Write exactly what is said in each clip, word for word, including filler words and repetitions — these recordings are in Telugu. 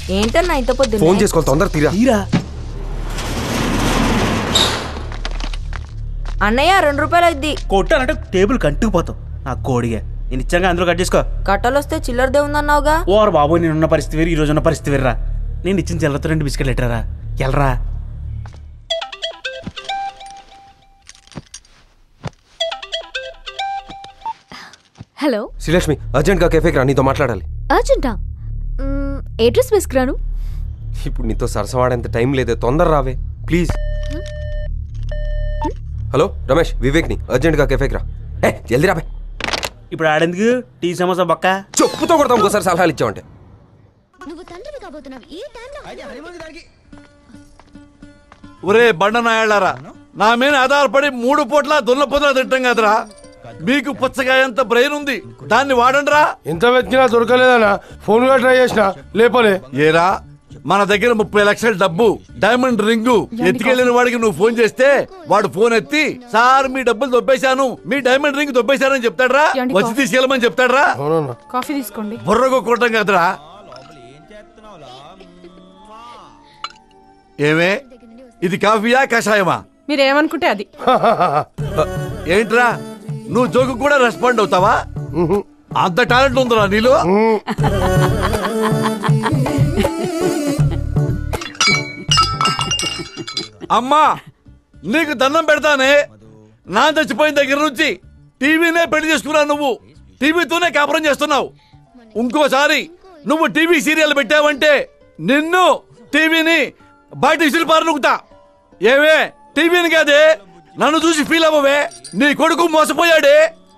ఏంటన్నా ఇంత పొద్దు ఫోన్ చేసుకోవాలి, తొందర తీరా తీరా. అన్నయ్య రెండు రూపాయలు అయింది. కొట్టానంటే టేబుల్ కంటుకుపోతావు నా కోడిగా. నేను ఇచ్చాగా అందులో కట్ చేసుకో. కట్టలు వస్తే చిల్లరదే ఉందన్నావుగా. ఓరు బాబు, నేనున్న పరిస్థితి వేరు, ఈ రోజు ఉన్న పరిస్థితి వేర్రా. నేను ఇచ్చిన చిల్లరతో రెండు బిస్కెట్లు ఎట్టరా ఎల్రా. హలో శ్రీలక్ష్మి, అర్జెంట్ గా కెఫేకి రా, నీతో మాట్లాడాలి. అర్జెంటా? అడ్రస్ వేసుకురాను. ఇప్పుడు నీతో సరసవాడేంత టైం లేదే, తొందర రావే ప్లీజ్. హలో రమేష్, వివేక్ని అర్జెంట్ గా కెఫేకి రా. ఏ జల్దీ రాబే. ఇప్పుడు ఆడేందుకు టీ సమోసా బక్క చెప్పుతో కొడతాం ఇంకోసారి సలహాలు ఇచ్చావంటే. ఒరే బండ నాయాళ్ళారా, నా మీద ఆధారపడి మూడు పూట్ల దున్న పొదల తింటాం కదరా. మీకు పుచ్చకాయంత బ్రెయిన్ ఉంది, దాన్ని వాడండి రా. ఎంత వెతికినా దొరకలేదన్నా, ఫోన్ గా ట్రై చేసిన లేపలే. ఏరా, మన దగ్గర ముప్పై లక్షల డబ్బు, డైమండ్ రింగు ఎత్తుకెళ్లిన వాడికి నువ్వు ఫోన్ చేస్తే వాడు ఫోన్ ఎత్తి, సార్ మీ డబ్బులు దొబ్బేశాను, మీ డైమండ్ రింగ్ దొబ్బేశానని చెప్తాడ్రా, వచ్చి తీసుకెళ్ళమని చెప్తాడ్రా. కాఫీ తీసుకోండి. బుర్రగో కొట్టం కదరా. ఏమే, ఇది కాఫీయా కషాయమా? మీరేమనుకుంటే అది. ఏంట్రా, నువ్వు జోకు కూడా రెస్పాండ్ అవుతావా? అంత టాలెంట్ ఉందిరా నీలో. అమ్మా, నీకు దండం పెడతానే. నా చచ్చిపోయిన దగ్గర నుంచి టీవీనే పెళ్లి చేసుకున్నావు, నువ్వు టీవీతోనే కాపురం చేస్తున్నావు. ఇంకోసారి నువ్వు టీవీ సీరియల్ పెట్టావంటే నిన్ను టీవీని బయట విసిరిపారు నువ్వుతా. ఏవే, టీవీని కాదే, నన్ను చూసి ఫీల్ అవ్వవే. నీ కొడుకు మోసపోయాడే.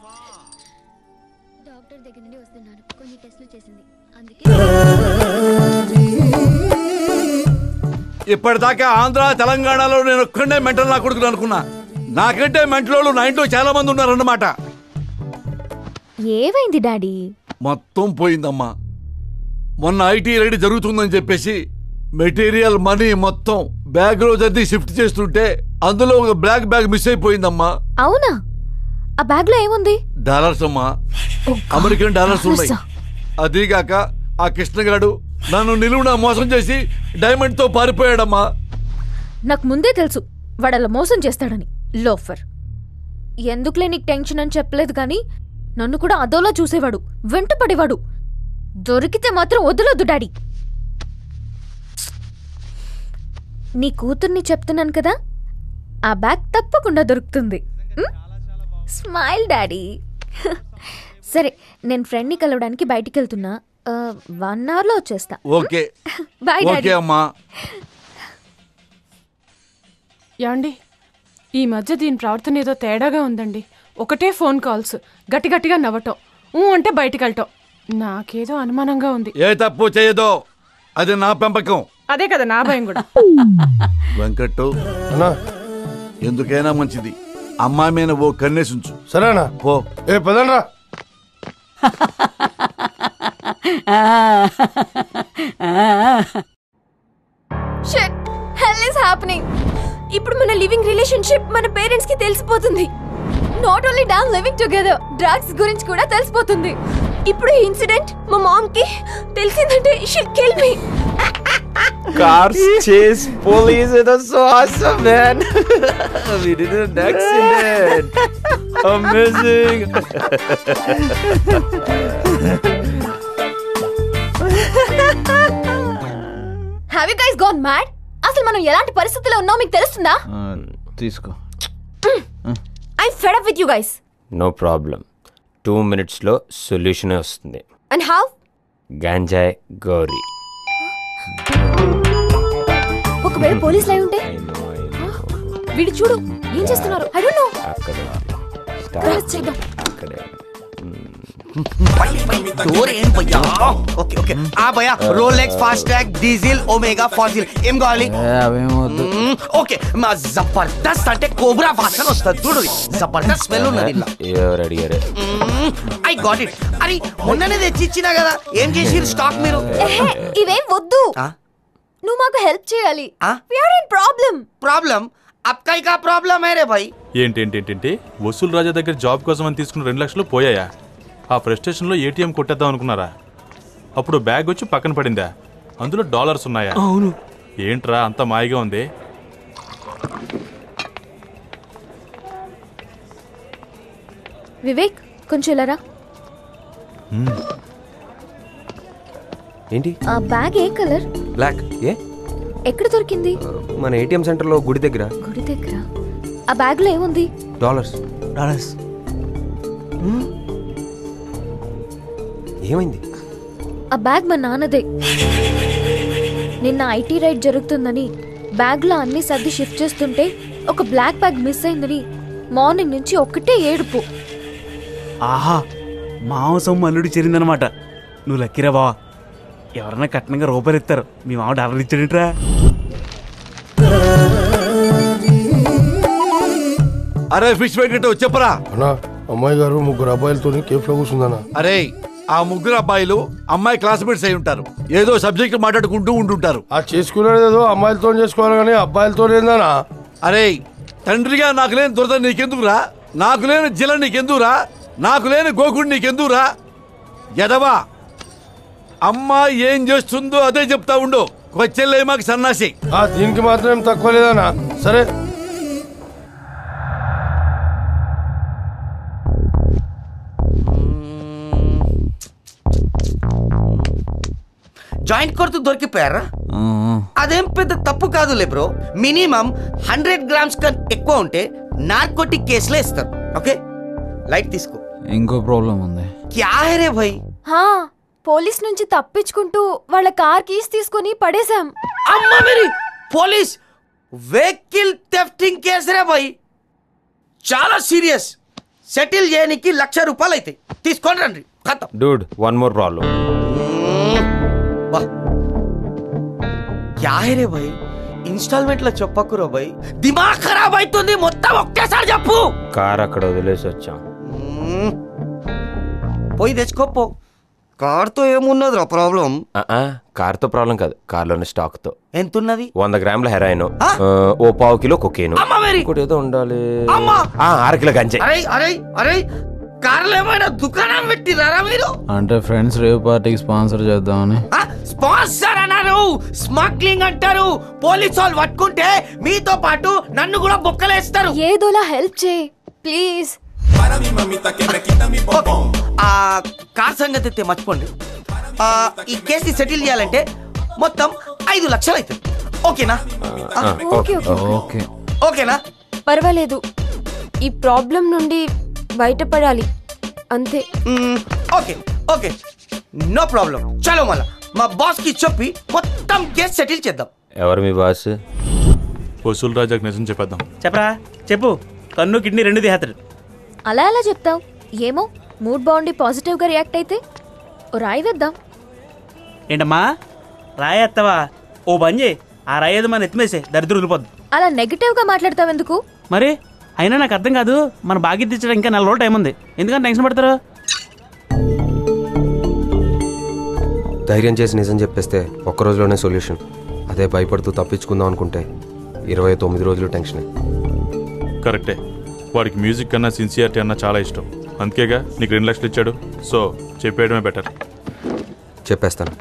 ఇప్పటిదాకా ఆంధ్ర తెలంగాణలో నేను ఒక్కడే మెంటల్ నా కొడుకుని అనుకున్నా. నాకంటే మెంటలోళ్ళు నా ఇంట్లో చాలా మంది ఉన్నారన్నమాట. ఏమైంది డాడీ? మొత్తం పోయిందమ్మా. మొన్న ఐటీ రైడ్ జరుగుతుందని చెప్పేసి మెటీరియల్ మనీ మొత్తం బ్యాగ్ లో జర్నీ షిఫ్ట్ చేస్తుంటే అందులో ఒక బ్లాక్ బ్యాగ్ మిస్ అయిపోయిందమ్మా. అవునా? ఆ బ్యాగ్ లో ఏముంది? డాలర్స్ అమ్మా, అమెరికన్ డాలర్స్ ఉన్నాయి. అదీగాక ఆ కృష్ణగాడు నన్ను నిలువునా మోసం చేసి డైమండ్ తో పారిపోయాడమ్మా. నాకు ముందే తెలుసు వాడు అలా మోసం చేస్తాడని. లోఫర్. ఎందుకులే నీకు టెన్షన్ అని చెప్పలేదు కానీ నన్ను కూడా అదోలా చూసేవాడు, వెంట పడేవాడు. దొరికితే మాత్రం వదలొద్దు డాడీ. నీ కూతుర్ని చెప్తున్నాను కదా, ఆ బ్యాగ్ తప్పకుండా దొరుకుతుంది. Smile daddy. సరే, నేను ఫ్రెండ్ని కలవడానికి బయటికి వెళ్తున్నా. వన్ అవర్ లో వచ్చేస్తా. Okay bye daddy. అమ్మా. యాండి, ఈ మధ్య దీని ప్రవర్తన ఏదో తేడాగా ఉందండి. ఒకటే ఫోన్ కాల్స్, గట్టి గట్టిగా నవ్వటం, ఊ అంటే బయటికి వెళ్ళటం. నాకేదో అనుమానంగా ఉంది. ఏ తప్పు చేయదో, అది నా పెంపకం. అదే కదా నా భయం కూడా. వెంకట్టు, ఎందుకైనా మంచిది అమ్మాయి మీద ఓ కన్నేసుంచు. సరేనా? పో. ఏ పదండ్రా. Shit, hell is happening. ఇప్పుడు మన లివింగ్ రిలేషన్షిప్ మన పేరెంట్స్ కి తెలిసిపోతుంది. Not only damn living together, drugs గురించి కూడా తెలిసిపోతుంది. ఇప్పుడు ఈ ఇన్సిడెంట్ మా మామ్ కి తెలిసిందంటే she will kill me. Cars chase police, it was so awesome, man. We did an accident. Amazing. Have you guys gone mad? అసలు మనం ఎలాంటి పరిస్థితుల్లో ఉన్నామో మీకు తెలుస్తుందా? తీసుకో. I'm fed up with you guys. No problem. Two minutes లో సొల్యూషన్ వస్తుంది. And how? గంజాయి గౌరీ. ఒకవేళ పోలీస్ లై ఉంటే వీడు చూడు ఏం చేస్తున్నారు. I don't know. అక్కడే క్రాస్ చేద్దాం. అక్కడే ఓకే ఓకే. ఆ భయ్యా, Rolex, Fastrack, Diesel, Omega, Fossil ఏం కావాలి? ఓకే, మా జబర్దస్త్ అంటే కోబ్రా వాసన వస్తుంది చూడు. జబర్దస్త్ స్మెల్ ఉన్నది. ఎవరు అడిగారు? I got it. అరే మొన్ననే తెచ్చిచ్చినా కదా, ఏం చేసిరు స్టాక్ మీరు? ఇవేం వద్దు, నువ్వు మాకు హెల్ప్ చేయాలి. We are in problem. Problem? అబ్కా కా ప్రాబ్లం హై రే భాయ్. ఏంటేంటేంటి వసూల్ రాజా దగ్గర జాబ్ కోసం అని తీసుకున్న రెండు లక్షలు పోయాయా? ఆ ఫ్రస్ట్రేషన్లో ఏటీఎం కొట్టేద్దాం అనుకున్నారా? అప్పుడు బ్యాగ్ వచ్చి పక్కన పడిందా? అందులో డాలర్స్ ఉన్నాయా? అవును. ఏంట్రా అంత మాయగా ఉంది? వివేక్ కొంచెం ఇలా రా. ఏంటి? ఆ బ్యాగ్ ఏ కలర్? బ్లాక్. ఏ ఎక్కడ దొరికింది? మన ఏటీఎం సెంటర్లో గుడి దగ్గర. గుడి దగ్గర. ఆ బ్యాగ్ లో ఏముంది? డాలర్స్. డాలర్స్. ఏమైంది? ఆ బ్యాగ్ మా నాన్నదే. నిన్న ఐటీ రైడ్ జరుగుతుందని బ్యాగ్ లో అన్ని సర్ది షిఫ్ట్ చేస్తుంటే ఒక బ్లాక్ బ్యాగ్ మిస్ అయిందని మార్నింగ్ నుంచి ఒక్కటే ఏడుపు. ఆహా, మాంసం అల్లుడు చేరిందనమాట. నువ్వు లక్కీరా బావా. ఎవరన్నా కట్నంగా రూపాయలు ఇస్తారు, మీ మామ డాలర్ ఇచ్చాడేంట్రా? అరే ఫిష్ వెంకట చెప్పరా. అన్నా అమ్మాయి గారు ముగ్గురు అబ్బాయిలతో కేఫ్ లో కూర్చుందన్నా. అరే ఆ ముగ్గురు అబ్బాయిలు అమ్మాయి క్లాస్మేట్స్ అయి ఉంటారు. ఏదో సబ్జెక్ట్ మాట్లాడుకుంటూ ఉంటుంటారు. ఆ చేసుకునేది ఏదో అమ్మాయిలతో చేసుకోవాలి కానీ అబ్బాయిలతో ఏందన్నా? అరే తండ్రిగా నాకు లేని దురద నీకెందుకురా? నాకు లేని జిల నీకెందుకురా? నాకు లేని గోకుడు నీకెందుకురా? ఎదవా, అమ్మాయి ఏం చేస్తుందో అదే చెప్తా ఉండు. కొచ్చెల్లే మాకు సన్నాసి. ఆ దీనికి మాత్రం ఏం తక్కువ లేదన్నా. సరే జాయింట్ కొడుతూ దొరికిపోయారా? అదేం పెద్ద తప్పు కాదులే బ్రో. మినిమం హండ్రెడ్ గ్రామ్స్ కన్నా ఎక్కువ ఉంటే నార్కోటిక్ కేసులో ఇస్తారు. ఓకే లైట్ తీసుకో. ఇంకో ప్రాబ్లం ఉంది. క్యా హై రే భాయ్? హా, పోలీస్ నుంచి తప్పించుకుంటూ వాళ్ళ కార్ కీస్ తీసుకొని పడేశాం. అమ్మా Mary, police vehicle thefting case రే భాయ్. చాలా సీరియస్. సెటిల్ చేయడానికి లక్ష రూపాయలు అయితే తీసుకొని రండి. ఖతం. Dude one more problem. క్యా హై రే భాయ్? ఇన్స్టాల్మెంట్ లో చెప్పకురా భాయ్, దిమాగ్ ఖరాబ్ అవుతుంది. మొత్తం ఒకేసారి చెప్పు. కార్ అక్కడ వదిలేసి వచ్చాం. పోయి తెచ్చుకోపో. కార్తో ఏమున్నదిరా ప్రాబ్లం? కార్తో ప్రాబ్లం కాదు, కార్లోని స్టాక్ తో. ఎంతున్నది? వంద గ్రాముల హెరాయిన్, ఓ పావు కిలో కొకేను, ఇంకోటి ఏదో ఉండాలి, ఆరు కిలో గంజాయి. అరే అరే అరే, కార్లో ఏమైనా దుకాణం పెట్టిరారా మీరు? అంటే ఫ్రెండ్స్ రేవ్ పార్టీకి స్పాన్సర్ చేద్దామని. స్పాన్సర్ అన్నారు, స్మగ్లింగ్ అంటారు. పోలీసు వాళ్ళు పట్టుకుంటే మీతో పాటు నన్ను కూడా బొక్కలేస్తారు. ఏదోలా హెల్ప్ చేయి ప్లీజ్. ఆ కార్ సంగతి అయితే మర్చిపోండి. ఈ కేసు సెటిల్ చేయాలంటే మొత్తం ఐదు లక్షలు అవుతుంది. ఓకేనా? ఓకే ఓకే ఓకేనా? పర్వాలేదు, ఈ ప్రాబ్లం నుండి బయటపడాలి అంతే. Okay okay, no problem. చలో మళ్ళా మా బాస్ కి చెప్పి మొత్తం కేసు సెటిల్ చేద్దాం. ఎవరు మీ బాస్? వసూల్ రాజాకి నిజం చెప్పేద్దాం. చెప్పరా చెప్పు. కన్ను కిడ్నీ రెండు తీసేస్తాడు. అలా ఎలా చెప్తావు? ఏమో, మూడ్ బాగుండి పాజిటివ్ గా రియాక్ట్ అయితే ఓ రాయి వేద్దాం. ఏంటమ్మా రాయేస్తావా? ఓ పని చేయి, ఆ రాయేది మన ఎత్తిమేసే, దరిద్రం వదిలిపోద్దు. అలా నెగటివ్ గా మాట్లాడతావు ఎందుకు? మరి అయినా నాకు అర్థం కాదు. మన బాధ్యత ఇచ్చడం ఇంకా నెల రోజులు టైం ఉంది, ఎందుకంటే టెన్షన్ పడతారు. ధైర్యం చేసి నిజం చెప్పేస్తే ఒక్క రోజులోనే సొల్యూషన్. అదే భయపడుతూ తప్పించుకుందాం అనుకుంటే ఇరవై తొమ్మిది రోజులు టెన్షనే. కరెక్టే. వాడికి మ్యూజిక్ కన్నా సిన్సియారిటీ అన్నా చాలా ఇష్టం. అందుకేగా నీకు రెండు లక్షలు ఇచ్చాడు. సో చెప్పేయడమే బెటర్. చెప్పేస్తాను.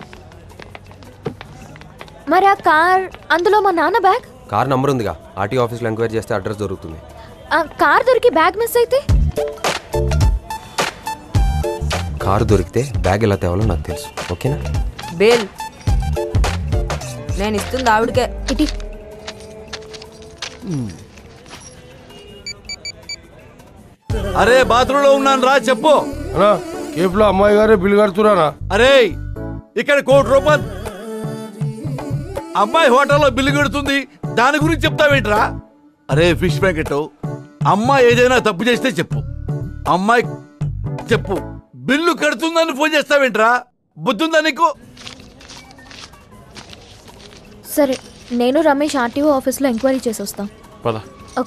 మరి ఆ కార్, అందులో మా నాన్న బ్యాగ్. కార్ నంబర్ ఉందిగా, ఆర్టీ ఆఫీస్లో ఎంక్వైరీ చేస్తే అడ్రస్ దొరుకుతుంది. ఆ కార్ దొరికి బ్యాగ్ మిస్ అయితే? కారు దొరికితే బ్యాగ్ ఎలా తేవాలో నాకు తెలుసు. ఓకేనా? బేల్ నేను ఇస్తుంది ఆవిడకే. ఇటీ అరే బాత్రూంలో ఉన్నాను రా, చెప్పు. కేఫ్ లో అమ్మాయి గారే బిల్లు కడుతురానా? అరే ఇక్కడ కోటి రూపాయలు అమ్మాయి హోటల్లో బిల్లు కడుతుంది, దాని గురించి చెప్తావేంట్రా? అరే ఫిష్ ప్యాకెట్, అమ్మాయి ఏదైనా తప్పు చేస్తే చెప్పు, అమ్మాయి చెప్పు, బిల్లు కడుతుందని ఫోన్ చేస్తావేంట్రా? బుద్ధుందా నీకు? సరే, నేను రమేష్ ఆర్టీఓ ఆఫీస్లో ఎంక్వైరీ చేసి వస్తాం. పద. ఓకే.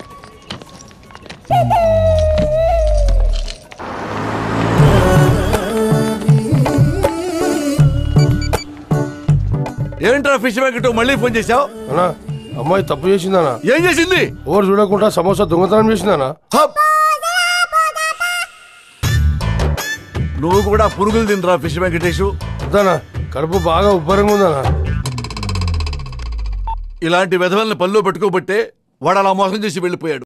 ఏంట్రా ఫిష్ ప్యాకెట్ మళ్ళీ ఫోన్ చేశావు? అమ్మాయి తప్పు చేసిందనా? ఏం చేసింది? ఎవరు చూడకుండా సమోసా దొంగతనం చేసిందనా? నువ్వు కూడా పురుగులు తినరా ఫిష్ వెంకటేష్? కడుపు బాగా ఉబ్బరంగా ఉందన్నా. ఇలాంటి వెధవల్ని పనిలో పెట్టుకోబట్టే వాడు అలా మోసం చేసి వెళ్ళిపోయాడు.